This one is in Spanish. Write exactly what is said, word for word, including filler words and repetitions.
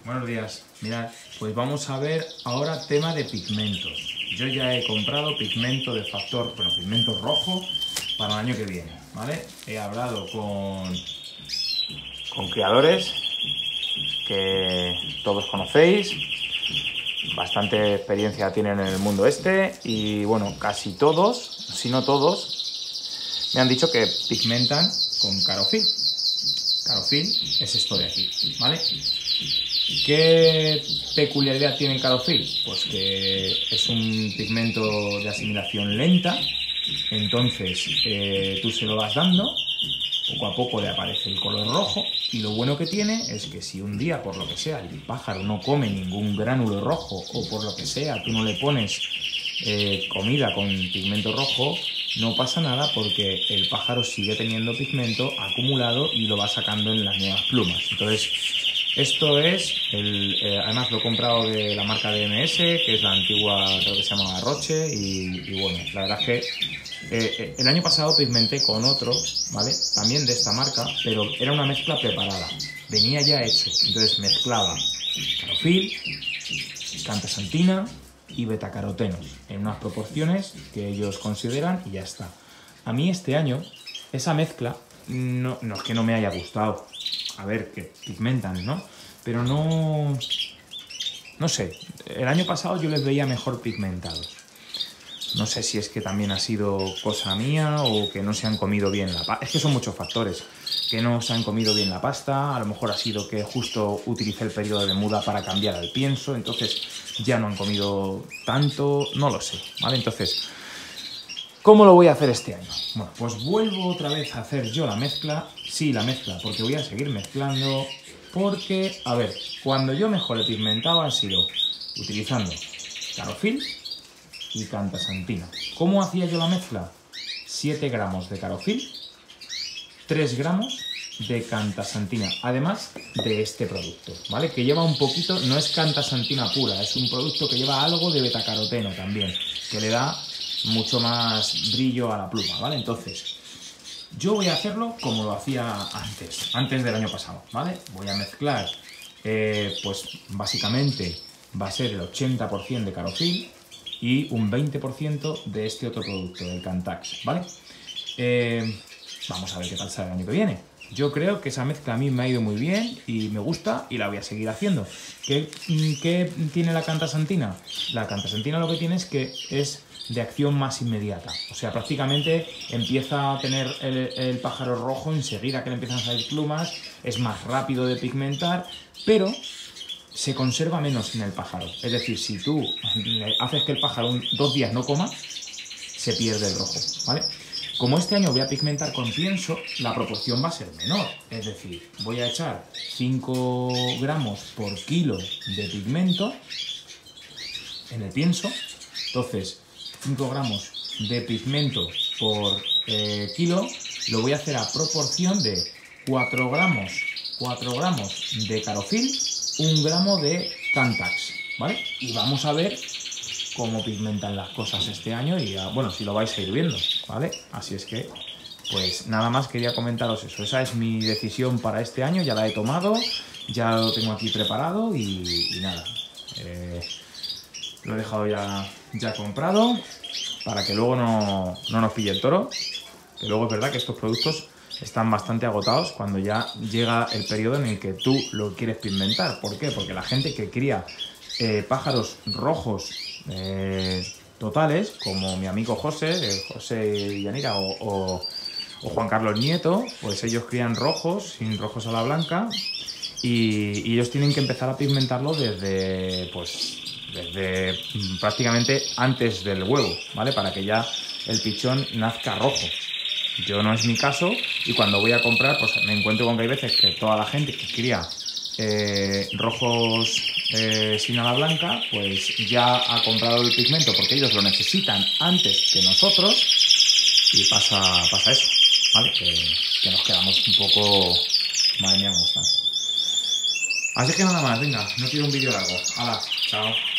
Buenos días. Mirad, pues vamos a ver ahora tema de pigmentos. Yo ya he comprado pigmento de factor, bueno, pigmento rojo para el año que viene, ¿vale? He hablado con, con criadores que todos conocéis, bastante experiencia tienen en el mundo este y bueno, casi todos, si no todos, me han dicho que pigmentan con Carofil. Carofil es esto de aquí, ¿vale? ¿Qué peculiaridad tiene Carofil? Pues que es un pigmento de asimilación lenta, entonces eh, tú se lo vas dando, poco a poco le aparece el color rojo y lo bueno que tiene es que si un día, por lo que sea, el pájaro no come ningún gránulo rojo o por lo que sea, tú no le pones eh, comida con pigmento rojo, no pasa nada porque el pájaro sigue teniendo pigmento acumulado y lo va sacando en las nuevas plumas. Entonces, esto es, el, eh, además lo he comprado de la marca de M S, que es la antigua, creo que se llamaba Roche, y, y bueno, la verdad es que eh, el año pasado pigmenté con otro, ¿vale? También de esta marca, pero era una mezcla preparada, venía ya hecho, entonces mezclaba Carofil, Cantasantina y betacarotenos en unas proporciones que ellos consideran y ya está. A mí este año esa mezcla no, no es que no me haya gustado, a ver, que pigmentan, ¿no? Pero no... No sé, el año pasado yo les veía mejor pigmentados. No sé si es que también ha sido cosa mía o que no se han comido bien la pasta. Es que son muchos factores. Que no se han comido bien la pasta, a lo mejor ha sido que justo utilicé el periodo de muda para cambiar al pienso, entonces ya no han comido tanto, no lo sé, ¿vale? Entonces, ¿cómo lo voy a hacer este año? Bueno, pues vuelvo otra vez a hacer yo la mezcla. Sí, la mezcla, porque voy a seguir mezclando. Porque, a ver, cuando yo mejor he pigmentado ha sido utilizando Carofil y Cantasantina. ¿Cómo hacía yo la mezcla? siete gramos de Carofil, tres gramos de Cantasantina, además de este producto, ¿vale? Que lleva un poquito, no es Cantasantina pura, es un producto que lleva algo de betacaroteno también, que le da mucho más brillo a la pluma, ¿vale? Entonces, yo voy a hacerlo como lo hacía antes, antes del año pasado, ¿vale? Voy a mezclar, eh, pues básicamente va a ser el ochenta por ciento de Carofil y un veinte por ciento de este otro producto, del Cantax, ¿vale? Eh, vamos a ver qué tal sale el año que viene. Yo creo que esa mezcla a mí me ha ido muy bien y me gusta y la voy a seguir haciendo. ¿Qué, qué tiene la Cantasantina? La Cantasantina lo que tiene es que es de acción más inmediata. O sea, prácticamente empieza a tener el, el pájaro rojo enseguida que le empiezan a salir plumas, es más rápido de pigmentar, pero se conserva menos en el pájaro. Es decir, si tú haces que el pájaro un, dos días no coma, se pierde el rojo, ¿vale? Como este año voy a pigmentar con pienso, la proporción va a ser menor. Es decir, voy a echar cinco gramos por kilo de pigmento en el pienso. Entonces, cinco gramos de pigmento por eh, kilo lo voy a hacer a proporción de cuatro gramos, cuatro gramos de Carofil, un gramo de Cantax, ¿vale? Y vamos a ver cómo pigmentan las cosas este año y, bueno, si lo vais a ir viendo, ¿vale? Así es que, pues nada más quería comentaros eso. Esa es mi decisión para este año, ya la he tomado, ya lo tengo aquí preparado y, y nada. Eh, lo he dejado ya, ya comprado para que luego no, no nos pille el toro, que luego es verdad que estos productos están bastante agotados cuando ya llega el periodo en el que tú lo quieres pigmentar. ¿Por qué? Porque la gente que cría eh, pájaros rojos eh, totales, como mi amigo José, eh, José y Yanira o, o, o Juan Carlos Nieto, pues ellos crían rojos, sin rojos a la blanca, y, y ellos tienen que empezar a pigmentarlo desde, pues, desde prácticamente antes del huevo, ¿vale? Para que ya el pichón nazca rojo. Yo no es mi caso y cuando voy a comprar pues me encuentro con que hay veces que toda la gente que cría eh, rojos eh, sin ala blanca pues ya ha comprado el pigmento porque ellos lo necesitan antes que nosotros y pasa, pasa eso, ¿vale? Que, que nos quedamos un poco... Madre mía, cómo están. Así que nada más, venga, no quiero un vídeo largo. Hala, chao.